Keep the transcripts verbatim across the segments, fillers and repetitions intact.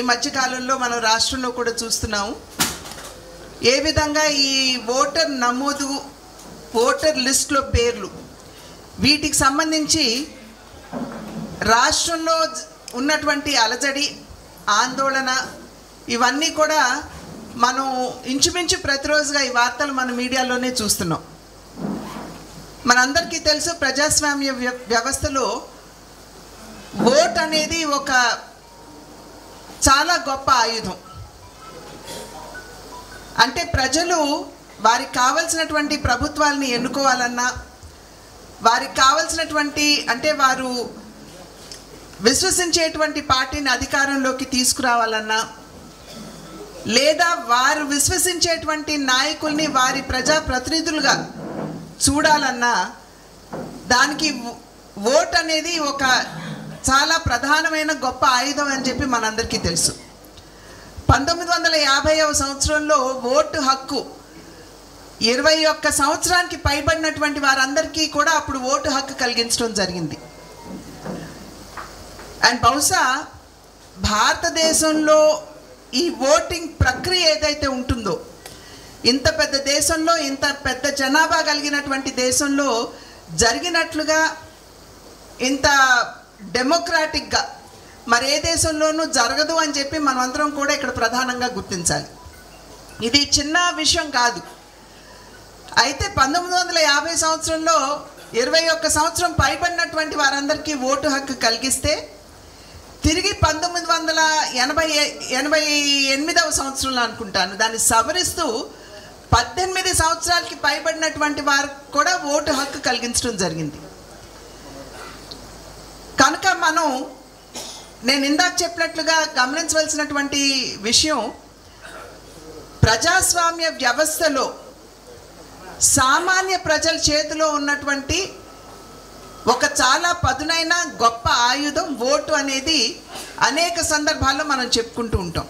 మధ్యకాలంలో మనం రాష్ట్రంలో కూడా చూస్తున్నాము. ఏ విధంగా ఈ ఓటర్ నమోదు, ఓటర్ లిస్టులో పేర్లు, వీటికి సంబంధించి రాష్ట్రంలో ఉన్నటువంటి అలజడి, ఆందోళన ఇవన్నీ కూడా మనం ఇంచుమించు ప్రతిరోజుగా ఈ వార్తలు మన మీడియాలోనే చూస్తున్నాం. మనందరికీ తెలుసు, ప్రజాస్వామ్య వ్యవస్థలో ఓట్ అనేది ఒక చాలా గొప్ప ఆయుధం. అంటే ప్రజలు వారికి కావలసినటువంటి ప్రభుత్వాలని ఎన్నుకోవాలన్నా, వారికి కావలసినటువంటి అంటే వారు విశ్వసించేటువంటి పార్టీని అధికారంలోకి తీసుకురావాలన్నా, లేదా వారు విశ్వసించేటువంటి నాయకుల్ని వారి ప్రజా ప్రతినిధులుగా చూడాలన్నా దానికి ఓట్ అనేది ఒక చాలా ప్రధానమైన గొప్ప ఆయుధం అని చెప్పి మనందరికీ తెలుసు. పంతొమ్మిది వందల యాభైవ సంవత్సరంలో ఓటు హక్కు ఇరవై ఒక్క సంవత్సరానికి పైబడినటువంటి వారందరికీ కూడా అప్పుడు ఓటు హక్కు కలిగించడం జరిగింది. అండ్ బహుశా భారతదేశంలో ఈ ఓటింగ్ ప్రక్రియ ఏదైతే ఉంటుందో, ఇంత పెద్ద దేశంలో, ఇంత పెద్ద జనాభా కలిగినటువంటి దేశంలో జరిగినట్లుగా, ఇంత డెమోక్రాటిక్గా మరి ఏ దేశంలోనూ జరగదు అని చెప్పి మనమందరం కూడా ఇక్కడ ప్రధానంగా గుర్తించాలి. ఇది చిన్న విషయం కాదు. అయితే పంతొమ్మిది వందల యాభై సంవత్సరంలో ఇరవై ఒక్క సంవత్సరం పైబడినటువంటి వారందరికీ ఓటు హక్కు కలిగిస్తే, తిరిగి పంతొమ్మిది వందల ఎనభై ఎనభై ఎనిమిదవ సంవత్సరంలో అనుకుంటాను దాన్ని సవరిస్తూ పద్దెనిమిది సంవత్సరాలకి పైబడినటువంటి వారికి కూడా ఓటు హక్కు కలిగించడం జరిగింది. కనుక మనం నేను ఇందాక చెప్పినట్లుగా గమనించవలసినటువంటి విషయం, ప్రజాస్వామ్య వ్యవస్థలో సామాన్య ప్రజల చేతిలో ఉన్నటువంటి ఒక చాలా పదునైన గొప్ప ఆయుధం ఓటు అనేది అనేక సందర్భాల్లో మనం చెప్పుకుంటూ ఉంటాం.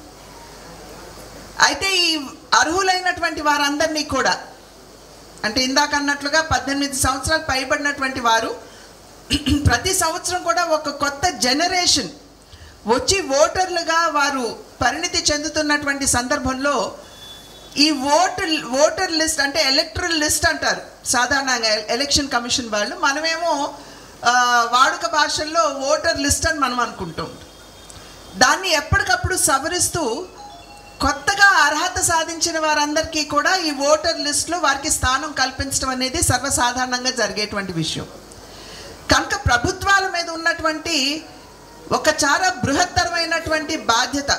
అయితే ఈ అర్హులైనటువంటి వారందరినీ కూడా, అంటే ఇందాక అన్నట్లుగా పద్దెనిమిది సంవత్సరాలు పైబడినటువంటి వారు ప్రతి సంవత్సరం కూడా ఒక కొత్త జనరేషన్ వచ్చి ఓటర్లుగా వారు పరిణితి చెందుతున్నటువంటి సందర్భంలో ఈ ఓటు ఓటర్ లిస్ట్ అంటే ఎలక్టరల్ లిస్ట్ అంటారు సాధారణంగా ఎలక్షన్ కమిషన్ వాళ్ళు, మనమేమో వాడుక భాషల్లో ఓటర్ లిస్ట్ అని మనం అనుకుంటాం. దాన్ని ఎప్పటికప్పుడు సవరిస్తూ కొత్తగా అర్హత సాధించిన వారందరికీ కూడా ఈ ఓటర్ లిస్టులో వారికి స్థానం కల్పించడం అనేది సర్వసాధారణంగా జరిగేటువంటి విషయం. కనుక ప్రభుత్వాల మీద ఉన్నటువంటి ఒక చాలా బృహత్తరమైనటువంటి బాధ్యత,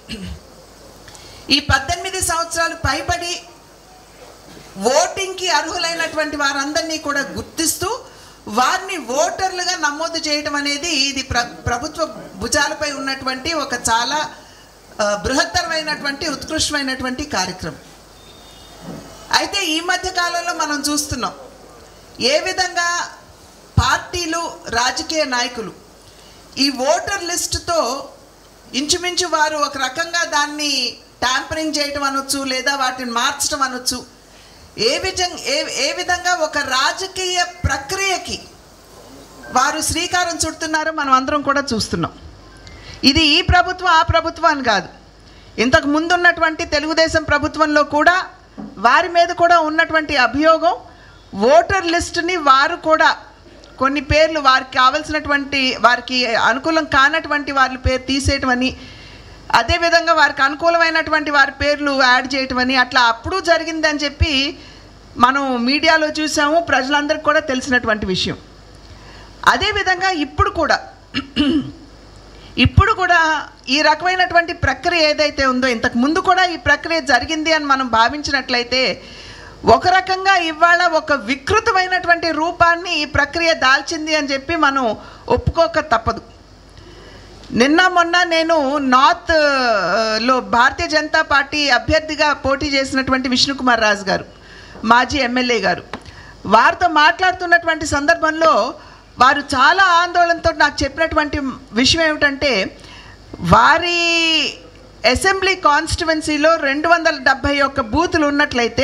ఈ పద్దెనిమిది సంవత్సరాలు పైబడి ఓటింగ్కి అర్హులైనటువంటి వారందరినీ కూడా గుర్తిస్తూ వారిని ఓటర్లుగా నమోదు చేయడం అనేది ఇది ప్ర ప్రభుత్వ భుజాలపై ఉన్నటువంటి ఒక చాలా బృహత్తరమైనటువంటి ఉత్కృష్టమైనటువంటి కార్యక్రమం. అయితే ఈ మధ్య కాలంలో మనం చూస్తున్నాం ఏ విధంగా పార్టీలు, రాజకీయ నాయకులు ఈ ఓటర్ లిస్టుతో ఇంచుమించు వారు ఒక రకంగా దాన్ని ట్యాంపరింగ్ చేయటం అనొచ్చు, లేదా వాటిని మార్చడం అనొచ్చు. ఏ విధంగా ఏ ఏ విధంగా ఒక రాజకీయ ప్రక్రియకి వారు శ్రీకారం చుడుతున్నారో మనం అందరం కూడా చూస్తున్నాం. ఇది ఈ ప్రభుత్వం ఆ ప్రభుత్వం అని కాదు, ఇంతకు ముందు ఉన్నటువంటి తెలుగుదేశం ప్రభుత్వంలో కూడా వారి మీద కూడా ఉన్నటువంటి అభియోగం, ఓటర్ లిస్టుని వారు కూడా కొన్ని పేర్లు వారికి కావలసినటువంటి వారికి అనుకూలం కానటువంటి వారి పేరు తీసేయటం అని, అదేవిధంగా వారికి అనుకూలమైనటువంటి వారి పేర్లు యాడ్ చేయటం అని అట్లా అప్పుడు జరిగిందని చెప్పి మనం మీడియాలో చూసాము, ప్రజలందరికీ కూడా తెలిసినటువంటి విషయం. అదేవిధంగా ఇప్పుడు కూడా ఇప్పుడు కూడా ఈ రకమైనటువంటి ప్రక్రియ ఏదైతే ఉందో, ఇంతకు ముందు కూడా ఈ ప్రక్రియ జరిగింది అని మనం భావించినట్లయితే ఒక రకంగా ఇవాళ ఒక వికృతమైనటువంటి రూపాన్ని ఈ ప్రక్రియ దాల్చింది అని చెప్పి మనం ఒప్పుకోక తప్పదు. నిన్న మొన్న నేను నార్త్ లో భారతీయ జనతా పార్టీ అభ్యర్థిగా పోటీ చేసినటువంటి విష్ణుకుమార్ రాజు గారు, మాజీ ఎమ్మెల్యే గారు, వారితో మాట్లాడుతున్నటువంటి సందర్భంలో వారు చాలా ఆందోళనతో నాకు చెప్పినటువంటి విషయం ఏమిటంటే, వారి అసెంబ్లీ కాన్స్టిట్యువెన్సీలో రెండు వందల డెబ్భై ఒక్క బూతులు ఉన్నట్లయితే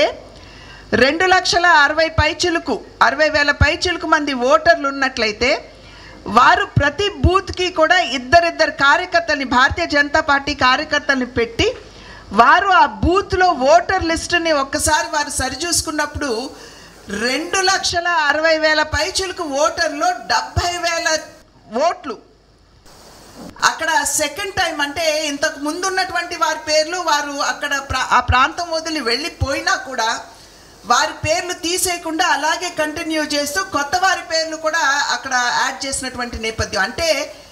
రెండు లక్షల అరవై పైచిలుకు అరవై వేల పైచిలుకు మంది ఓటర్లు ఉన్నట్లయితే వారు ప్రతి బూత్కి కూడా ఇద్దరిద్దరు కార్యకర్తల్ని, భారతీయ జనతా పార్టీ కార్యకర్తల్ని పెట్టి వారు ఆ బూత్లో ఓటర్ లిస్టుని ఒక్కసారి వారు సరిచూసుకున్నప్పుడు రెండు లక్షల అరవై వేల పైచులకు ఓటర్లో డెబ్భై వేల ఓట్లు. అక్కడ సెకండ్ టైం అంటే ఇంతకు ముందు ఉన్నటువంటి వారి పేర్లు వారు అక్కడ ఆ ప్రాంతం వదిలి వెళ్ళిపోయినా కూడా వారి పేర్లు తీసేయకుండా అలాగే కంటిన్యూ చేస్తూ కొత్త వారి పేర్లు కూడా అక్కడ యాడ్ చేసినటువంటి నేపథ్యం. అంటే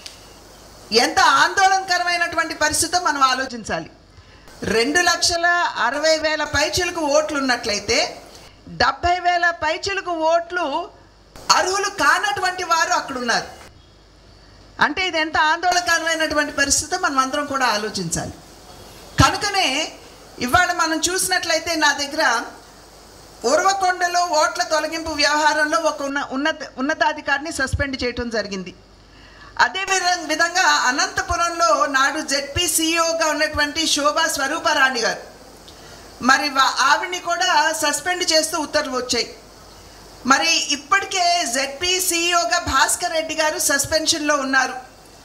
ఎంత ఆందోళనకరమైనటువంటి పరిస్థితితో మనం ఆలోచించాలి. రెండు లక్షల అరవై వేల పైచులకు ఓట్లు ఉన్నట్లయితే డెబ్భై వేల పైచులకు ఓట్లు అర్హులు కానటువంటి వారు అక్కడ ఉన్నారు. అంటే ఇది ఎంత ఆందోళనకరమైనటువంటి పరిస్థితితో మనం అందరం కూడా ఆలోచించాలి. కనుకనే ఇవాళ మనం చూసినట్లయితే నా దగ్గర ఉరవకొండలో ఓట్ల తొలగింపు వ్యవహారంలో ఒక ఉన్న ఉన్నత ఉన్నతాధికారిని సస్పెండ్ చేయటం జరిగింది. అదే విధంగా అనంతపురంలో నాడు జెడ్పీ సిఇఓగా ఉన్నటువంటి శోభా స్వరూపరాణి గారు, మరి ఆవిడ్ని కూడా సస్పెండ్ చేస్తూ ఉత్తర్వులు వచ్చాయి. మరి ఇప్పటికే జెడ్పీ సిఇఓగా భాస్కర్ రెడ్డి గారు సస్పెన్షన్లో ఉన్నారు.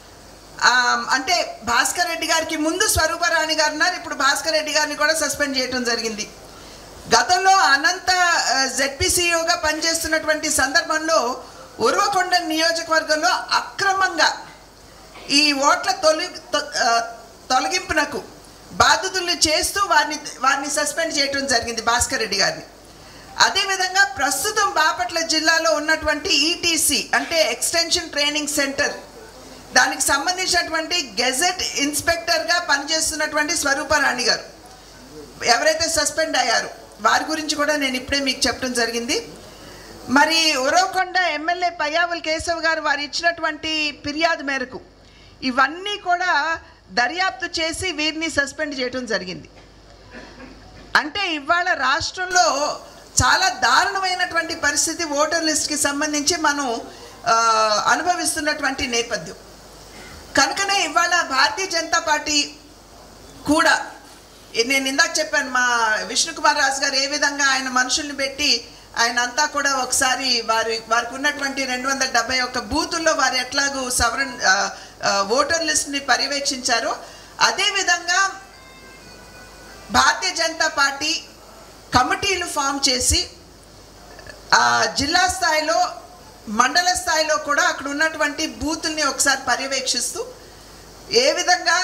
అంటే భాస్కర్ రెడ్డి గారికి ముందు స్వరూపరాణి గారు ఉన్నారు, ఇప్పుడు భాస్కర్ రెడ్డి గారిని కూడా సస్పెండ్ చేయడం జరిగింది. గతంలో అనంత జెడ్పీ సిఇఓగా పనిచేస్తున్నటువంటి సందర్భంలో ఉరవకొండ నియోజకవర్గంలో అక్రమంగా ఈ ఓట్ల తొలి తొలగింపునకు బాధితుల్ని చేస్తూ వారిని వారిని సస్పెండ్ చేయడం జరిగింది భాస్కర్ రెడ్డి గారిని. అదేవిధంగా ప్రస్తుతం బాపట్ల జిల్లాలో ఉన్నటువంటి ఈటీసీ అంటే ఎక్స్టెన్షన్ ట్రైనింగ్ సెంటర్, దానికి సంబంధించినటువంటి గెజెట్ ఇన్స్పెక్టర్గా పనిచేస్తున్నటువంటి స్వరూపరాణి గారు ఎవరైతే సస్పెండ్ అయ్యారు వారి గురించి కూడా నేను ఇప్పుడే మీకు చెప్పడం జరిగింది. మరి ఉరవకొండ ఎమ్మెల్యే పయ్యావుల కేశవ్ గారు వారు ఇచ్చినటువంటి ఫిర్యాదు మేరకు ఇవన్నీ కూడా దర్యాప్తు చేసి వీరిని సస్పెండ్ చేయడం జరిగింది. అంటే ఇవాళ రాష్ట్రంలో చాలా దారుణమైనటువంటి పరిస్థితి ఓటర్ లిస్ట్కి సంబంధించి మనం అనుభవిస్తున్నటువంటి నేపథ్యం. కనుకనే ఇవాళ భారతీయ జనతా పార్టీ కూడా, నేను ఇందాక చెప్పాను మా విష్ణుకుమార్ రాజు గారు ఏ విధంగా ఆయన మనుషుల్ని పెట్టి ఆయన అంతా కూడా ఒకసారి వారి వారికి ఉన్నటువంటి రెండు వందల డెబ్బై ఒక్క బూతుల్లో వారు ఎట్లాగూ సవరణ ఓటర్ లిస్ట్ని పర్యవేక్షించారో అదేవిధంగా భారతీయ జనతా పార్టీ కమిటీలు ఫామ్ చేసి జిల్లా స్థాయిలో మండల స్థాయిలో కూడా అక్కడ ఉన్నటువంటి బూతుల్ని ఒకసారి పర్యవేక్షిస్తూ ఏ విధంగా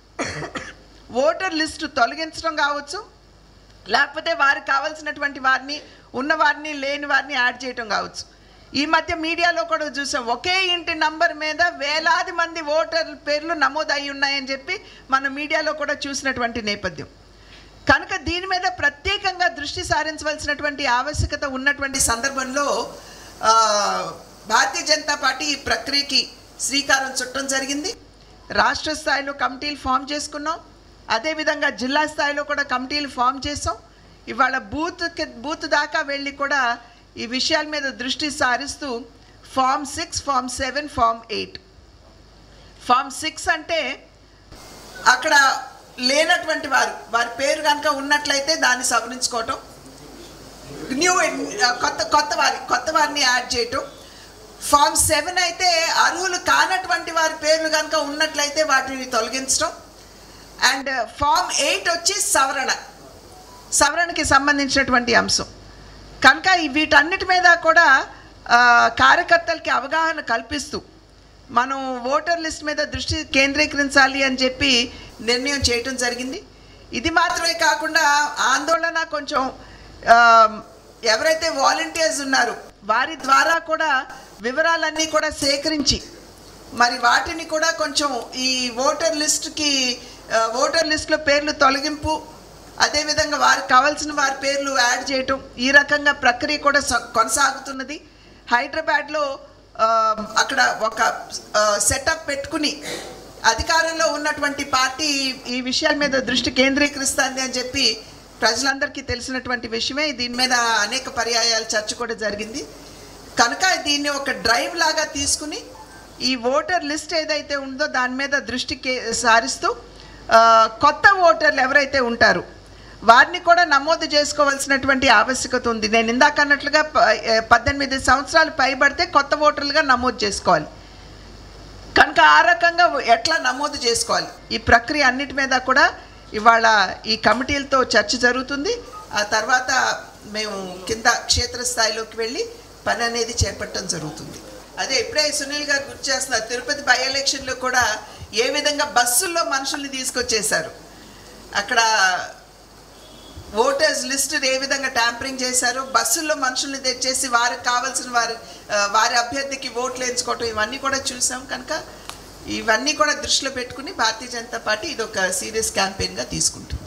ఓటర్ లిస్టు తొలగించడం కావచ్చు, లేకపోతే వారికి కావాల్సినటువంటి వారిని ఉన్న వారిని లేని వారిని యాడ్ చేయటం కావచ్చు. ఈ మధ్య మీడియాలో కూడా చూసాం, ఒకే ఇంటి నంబర్ మీద వేలాది మంది ఓటర్ పేర్లు నమోదయ్యి ఉన్నాయని చెప్పి మన మీడియాలో కూడా చూసినటువంటి నేపథ్యం. కనుక దీని మీద ప్రత్యేకంగా దృష్టి సారించవలసినటువంటి ఆవశ్యకత ఉన్నటువంటి సందర్భంలో భారతీయ జనతా పార్టీ ఈ ప్రక్రియకి శ్రీకారం చుట్టడం జరిగింది. రాష్ట్ర స్థాయిలో కమిటీలు ఫామ్ చేసుకున్నాం, అదేవిధంగా జిల్లా స్థాయిలో కూడా కమిటీలు ఫామ్ చేసాం. ఇవాళ బూత్కి బూత్ దాకా వెళ్ళి కూడా ఈ విషయాల మీద దృష్టి సారిస్తూ form six form seven form eight form six అంటే అక్కడ లేనటువంటి వారు వారి పేరు కనుక ఉన్నట్లయితే దాన్ని సవరించుకోవటం, న్యూ కొత్త కొత్త వారి కొత్త వారిని యాడ్ చేయటం. ఫామ్ సెవెన్ అయితే అర్హులు కానటువంటి వారి పేర్లు కనుక ఉన్నట్లయితే వాటిని తొలగించడం. అండ్ ఫామ్ ఎయిట్ వచ్చి సవరణ సవరణకి సంబంధించినటువంటి అంశం. కనుక వీటన్నిటి మీద కూడా కార్యకర్తలకి అవగాహన కల్పిస్తూ మనం ఓటర్ లిస్ట్ మీద దృష్టి కేంద్రీకరించాలి అని చెప్పి నిర్ణయం చేయటం జరిగింది. ఇది మాత్రమే కాకుండా ఆందోళన కొంచెం ఎవరైతే వాలంటీర్స్ ఉన్నారో వారి ద్వారా కూడా వివరాలన్నీ కూడా సేకరించి మరి వాటిని కూడా కొంచెం ఈ ఓటర్ లిస్ట్కి ఓటర్ లిస్టులో పేర్లు తొలగింపు, అదేవిధంగా వారికి కావాల్సిన వారి పేర్లు యాడ్ చేయటం, ఈ రకంగా ప్రక్రియ కూడా కొనసాగుతున్నది. హైదరాబాద్లో అక్కడ ఒక సెటప్ పెట్టుకుని అధికారంలో ఉన్నటువంటి పార్టీ ఈ విషయాల మీద దృష్టి కేంద్రీకరిస్తుంది అని చెప్పి ప్రజలందరికీ తెలిసినటువంటి విషయమే. దీని మీద అనేక పర్యాయాలు చర్చ కూడా జరిగింది. కనుక దీన్ని ఒక డ్రైవ్ లాగా తీసుకుని ఈ ఓటర్ లిస్ట్ ఏదైతే ఉందో దాని మీద దృష్టి సారిస్తూ కొత్త ఓటర్లు ఎవరైతే ఉంటారో వారిని కూడా నమోదు చేసుకోవాల్సినటువంటి ఆవశ్యకత ఉంది. నేను ఇందాక అన్నట్లుగా పద్దెనిమిది సంవత్సరాలు పైబడితే కొత్త ఓటర్లుగా నమోదు చేసుకోవాలి. ఇంకా ఆ రకంగా ఎట్లా నమోదు చేసుకోవాలి, ఈ ప్రక్రియ అన్నిటి మీద కూడా ఇవాళ ఈ కమిటీలతో చర్చ జరుగుతుంది. ఆ తర్వాత మేము కింద క్షేత్రస్థాయిలోకి వెళ్ళి పని అనేది చేపట్టడం జరుగుతుంది. అదే ఇప్పుడే సునీల్ గారు గుర్తు చేస్తున్నారు, తిరుపతి బై ఎలక్షన్లో కూడా ఏ విధంగా బస్సుల్లో మనుషుల్ని తీసుకొచ్చేశారు, అక్కడ ఓటర్స్ లిస్ట్ ఏ విధంగా ట్యాంపరింగ్ చేశారు, బస్సుల్లో మనుషుల్ని తెచ్చేసి వారికి కావాల్సిన వారి వారి అభ్యర్థికి ఓట్లు వేయించుకోవటం, ఇవన్నీ కూడా చూసాం. కనుక ఇవన్నీ కూడా దృష్టిలో పెట్టుకుని భారతీయ జనతా పార్టీ ఇది ఒక సీరియస్ క్యాంపెయిన్గా తీసుకుంటుంది.